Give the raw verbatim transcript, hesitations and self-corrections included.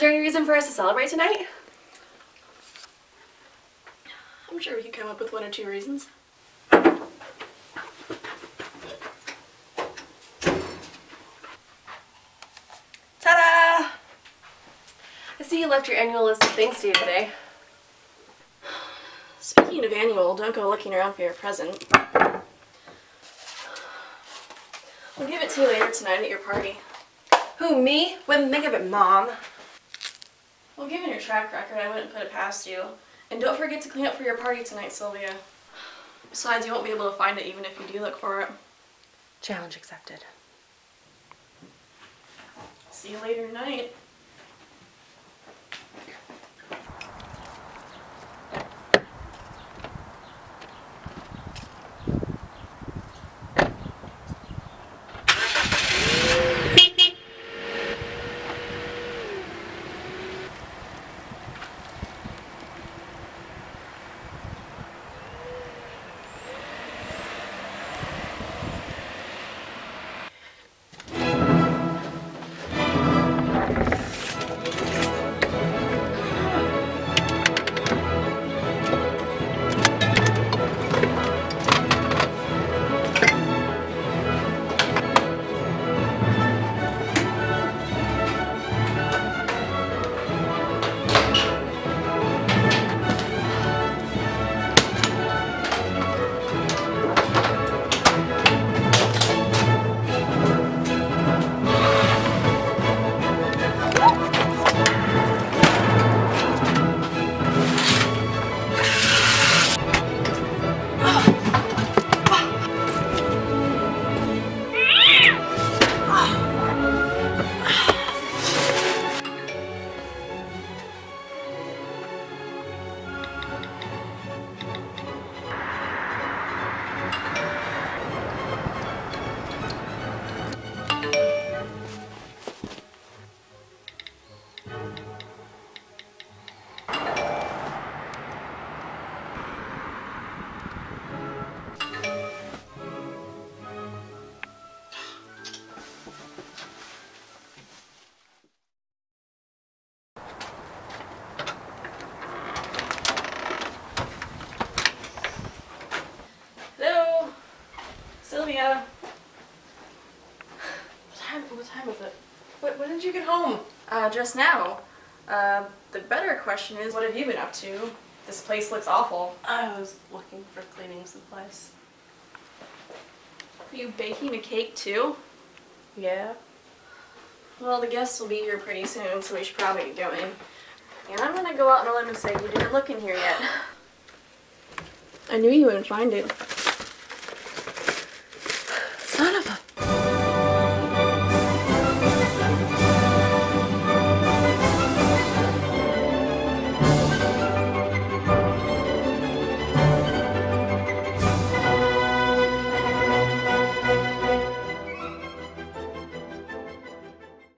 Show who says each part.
Speaker 1: there any reason for us to celebrate tonight?
Speaker 2: I'm sure we could come up with one or two reasons.
Speaker 1: Ta-da! I see you left your annual list of things to do today.
Speaker 2: Speaking of annual, don't go looking around for your present. We'll give it to you later tonight at your party.
Speaker 1: Who, me? Wouldn't think of it, Mom.
Speaker 2: Well, given your track record, I wouldn't put it past you. And don't forget to clean up for your party tonight, Sylvia. Besides, you won't be able to find it even if you do look for it.
Speaker 1: Challenge accepted.
Speaker 2: See you later tonight. Sylvia! What time, what time is it?
Speaker 1: What, when did you get home?
Speaker 2: Uh, just now. Uh, the better question is, what have you been up to? This place looks awful.
Speaker 1: I was looking for cleaning supplies.
Speaker 2: Are you baking a cake too?
Speaker 1: Yeah?
Speaker 2: Well, the guests will be here pretty soon, so we should probably get going. And I'm gonna go out on a limb and say you didn't look in here yet. I knew you wouldn't find it.